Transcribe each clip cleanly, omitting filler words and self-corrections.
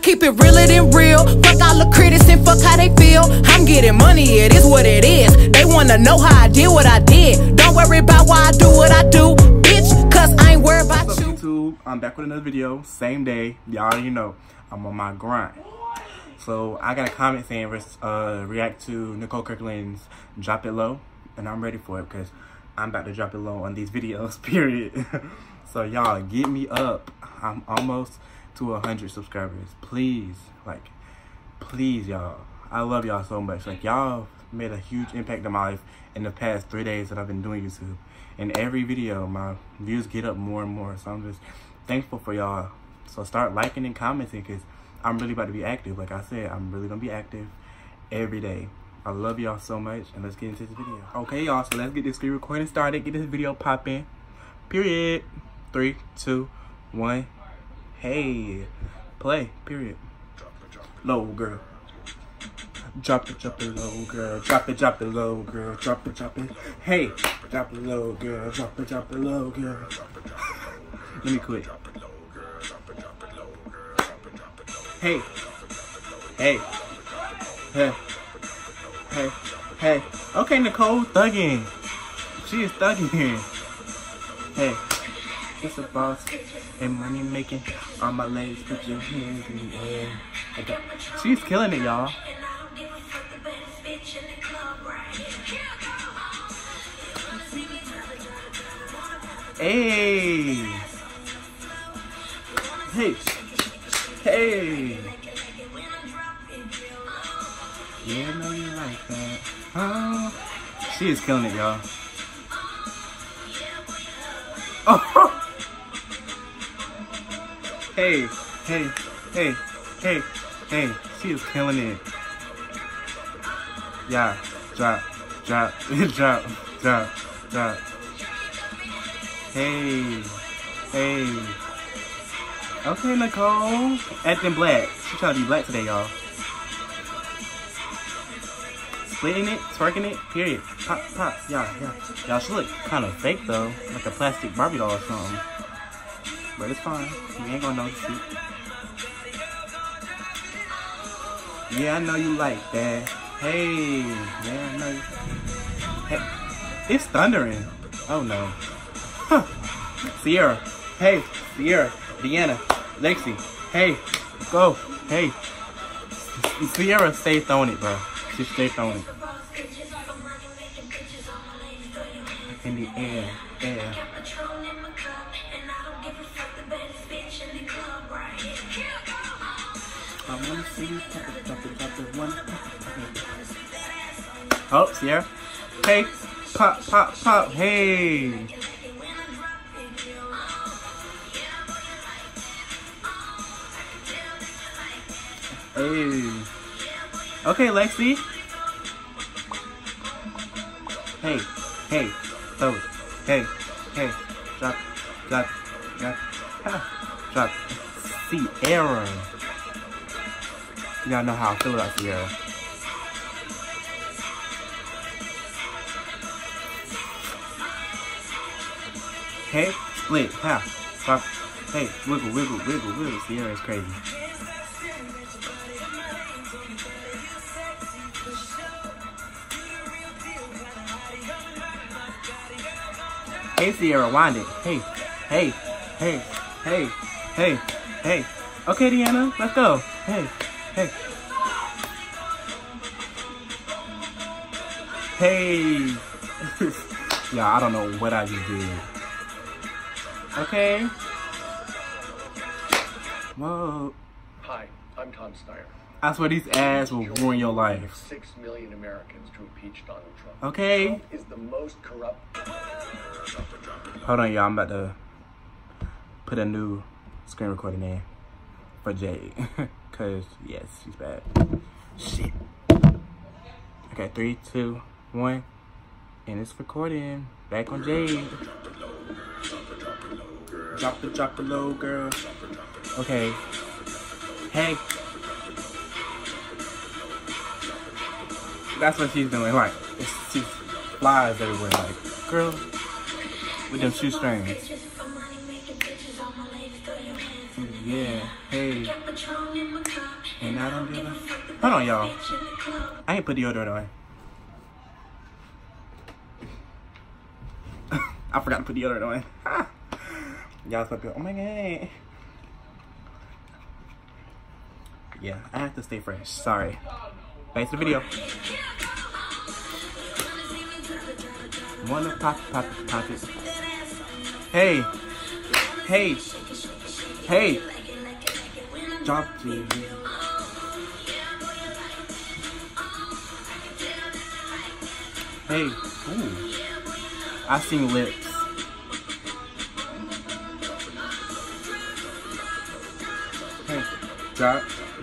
keep it realer than real. Fuck all the critics and fuck how they feel. I'm getting money, it is what it is. They wanna know how I did what I did. Don't worry about why I do what I do, bitch, cause I ain't worried about What's up, you. YouTube? I'm back with another video, same day. Y'all already know I'm on my grind. So I got a comment saying react to Nicole Kirkland's Drop It Low, and I'm ready for it because I'm about to drop it low on these videos, period. So y'all, get me up. I'm almost to 100 subscribers. Please, please, y'all. I love y'all so much. Y'all made a huge impact in my life in the past 3 days that I've been doing YouTube. And every video, my views get up more and more. So I'm just thankful for y'all. So start liking and commenting because I'm really about to be active. Like I said, I'm really going to be active every day. I love y'all so much, and let's get into this video. Okay, y'all, so let's get this screen recording started. Get this video popping. Period. 3, 2, 1. Hey. Play. Period. Low, girl. Drop it low, girl. Drop it low, girl. Drop it. Hey. Drop it low, girl. Drop it low, girl. Let me quit. Hey. Hey. Hey. Hey. Hey. Okay, Nicole, thugging. She is thugging. Hey. It's a boss and money making. On my legs, put your hands in the air. Okay. She's killing it, y'all. Hey. Hey. Hey. Yeah, I know you like that. Oh. She is killing it, y'all. Oh. Hey, hey, hey, hey, hey. She is killing it. Yeah. Drop. Hey. Hey. Okay, Nicole. Acting black. She trying to be black today, y'all. Splitting it, twerking it, period. Pop. Yeah. Y'all, she look kind of fake though. Like a plastic Barbie doll or something. But it's fine. You ain't gonna notice it. Yeah, I know you like that. Hey. Yeah, I know you. Hey. It's thundering. Oh no. Huh. Sierra. Hey. Sierra. Deanna. Lexi. Hey. Go. Hey. Sierra, stay throwing it, bro. Just stay throwing it. In the air. I wanna see you drop it, one. Oh, Sierra. Hey, pop, hey. Hey. Okay, Lexi. Hey, throw it. Hey, drop. Drop. Sierra. Y'all know how I feel about Sierra. Hey, split, half, drop. Hey, wiggle. Sierra is crazy. Hey, Sierra, wind it. Hey. Okay, Deanna, let's go. Hey. Hey. Yeah, I don't know what I just did. Okay. Whoa. Hi, I'm Tom Steyer. I swear these ads will ruin your life. 6 million Americans to impeach Donald Trump. Okay. Trump is the most corrupt. Hold on, y'all. I'm about to put a new screen recording in for Jade. Cause yes, she's bad. Shit. Okay, 3, 2, 1, and it's recording. Back on Jade. Drop the low, girl. Okay. Hey. That's what she's doing. Like, she flies everywhere. Like, girl, with them 2 strings. Yeah. Hey. And I don't give a... Hold on, y'all. I ain't put deodorant on. I forgot to put deodorant on. Y'all so good. Oh my god. Yeah, I have to stay fresh. Sorry. Thanks for the video. Wanna pop it. Hey. Hey. Hey. Drop it. Hey. Ooh. I seen lips. Hey. Drop.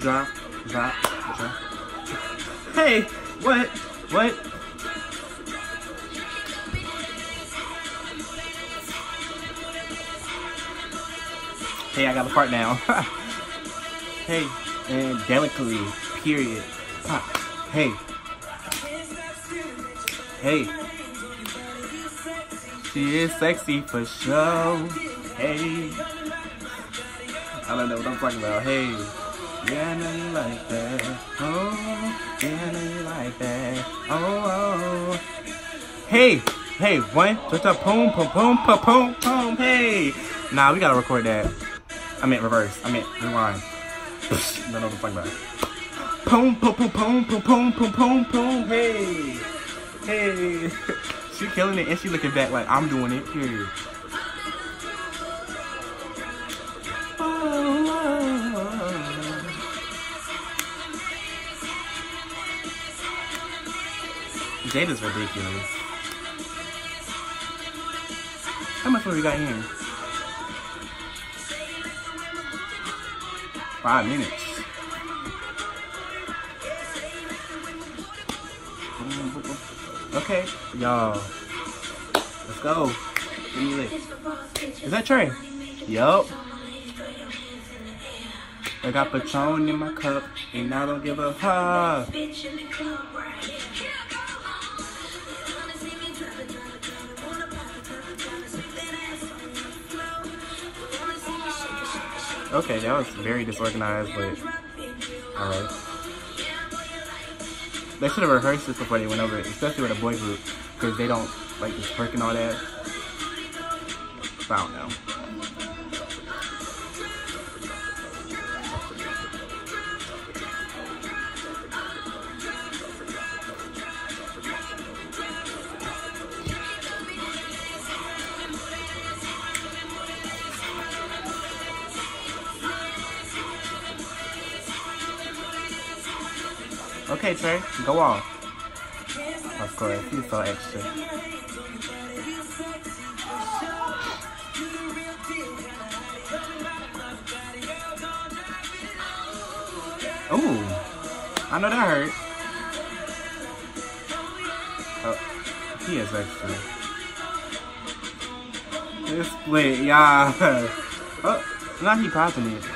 Hey, what? Hey, I got the part now. Hey, and delicately, period. Pop. Hey. She is sexy for sure. Hey. I don't know what I'm talking about. Hey. Yeah, I know you like that. Oh, yeah, I know you like that. Oh. Hey, one, just a boom, hey. Nah, we gotta record that. I meant reverse. I meant rewind. Don't know what I'm talking about. Boom, hey. She killing it and she looking back like I'm doing it, period. Jada's ridiculous. How much we got here? 5 minutes. Okay, y'all. Let's go. Give me lit. Is that Trey? Yup. I got Patron in my cup, and I don't give a fuck. Okay, that was very disorganized, but alright. They should have rehearsed this before they went over it, especially with a boy group, because they don't like this twerk and all that. I don't know. Okay, Trey, go on. Of course, he's so extra. Ooh, I know that hurt. Oh, he is extra. It's split, yeah. Oh, now he popping it.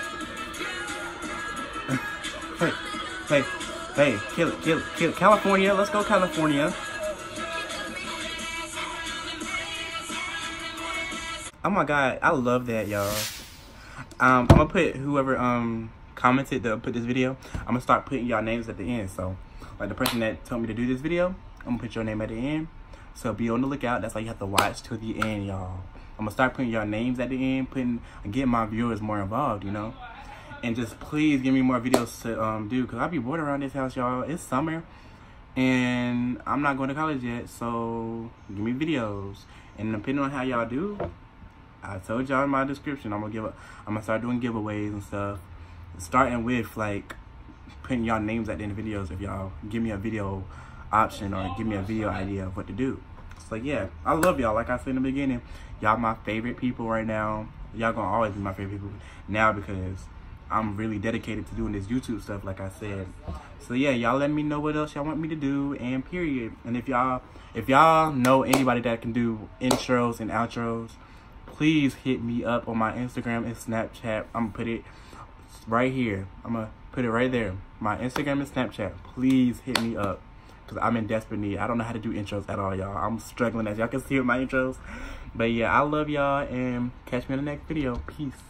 Hey, kill it. California, let's go California. Oh my god, I love that, y'all. I'm gonna put whoever commented to put this video, I'm gonna start putting y'all names at the end. So like the person that told me to do this video, I'm gonna put your name at the end. So be on the lookout. That's why you have to watch to the end, y'all. I'm gonna start putting y'all names at the end, getting my viewers more involved, you know. And just please give me more videos to do, because I be bored around this house, y'all. It's summer and I'm not going to college yet, so give me videos. And depending on how y'all do, I told y'all in my description, I'm gonna start doing giveaways and stuff, starting with like putting y'all names at the end of videos if y'all give me a video option or give me a video idea of what to do. So yeah, I love y'all. Like I said in the beginning, y'all my favorite people right now. Y'all gonna always be my favorite people now, because I'm really dedicated to doing this YouTube stuff, like I said. So yeah, y'all let me know what else y'all want me to do, and period. And if y'all know anybody that can do intros and outros, please hit me up on my Instagram and Snapchat. I'm gonna put it right here. I'm gonna put it right there. My Instagram and Snapchat. Please hit me up, because I'm in desperate need. I don't know how to do intros at all, y'all. I'm struggling, as y'all can see with my intros. But yeah, I love y'all, and catch me in the next video. Peace.